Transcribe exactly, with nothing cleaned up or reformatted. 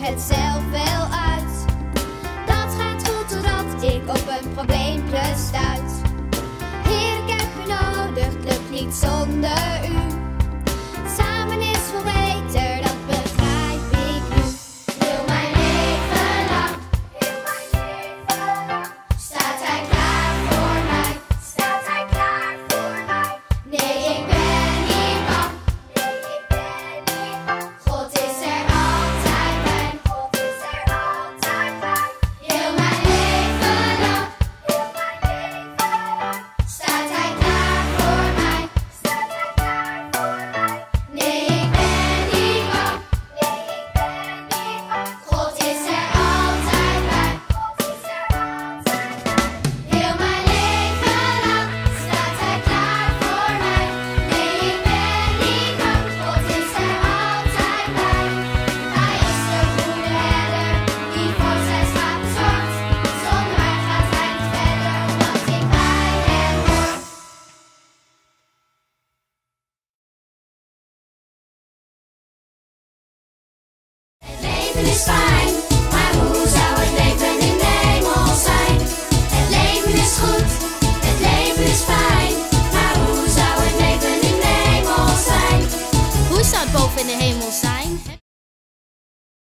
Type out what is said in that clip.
het zelf wel uit. Dat gaat goed totdat ik op een probleempje stuit. Heer, ik heb u nodig, het lukt niet zonder u. Samen is veel beter, dat begrijp ik nu. Heel mijn leven lang, heel mijn leven lang, staat hij klaar voor mij, staat hij klaar voor mij. Nee, ik ben niet bang, nee, ik ben niet bang. God is er altijd bij, God is er altijd bij. Heel mijn leven lang, heel mijn leven lang, staat hij klaar voor mij, staat hij klaar voor mij. Nee, ik ben niet bang, nee, ik ben niet bang. God is er altijd bij, God is er altijd bij. Heel mijn leven lang staat hij klaar voor mij. Nee, ik ben niet bang, God is er altijd bij. Hij is de goede herder die voor zijn schapen zorgt. Zonder mij gaat hij niet verder, omdat ik bij hem hoor. Het leven is fijn.